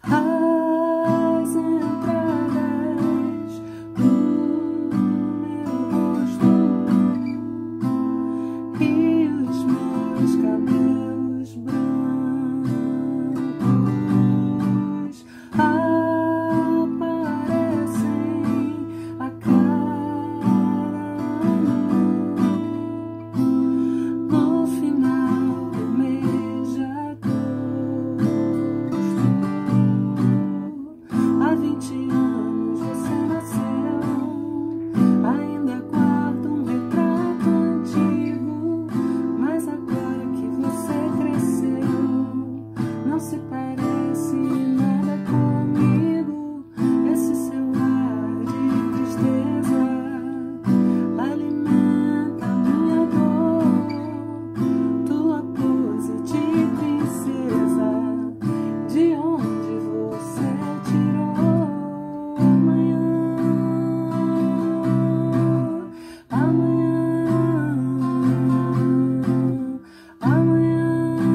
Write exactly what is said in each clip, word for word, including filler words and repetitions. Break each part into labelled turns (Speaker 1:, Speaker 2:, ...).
Speaker 1: As entradas do meu rosto e os meus cabelos brancos aparecem a cada no final do mês de agosto. Há vinte anos você nasceu, ainda guardo um retrato antigo, mas agora que você cresceu, não se parece nada comigo. Esse seu ar de tristeza alimenta minha dor. Tua pose de princesa, de onde você tirou? Amanhã, amanhã, amanhã,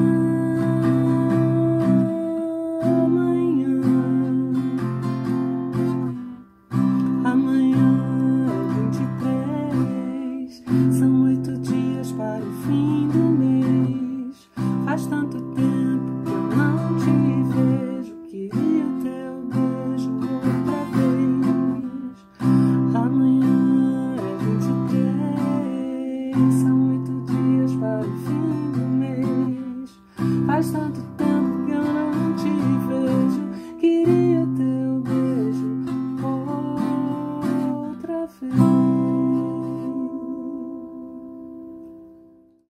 Speaker 1: amanhã, amanhã é vinte e três, são oito dias para o fim do mês. Faz tanto tempo que eu não te vejo, queria o teu beijo outra vez. Amanhã é vinte e três, são oito dias para o fim do mês. Faz tanto tempo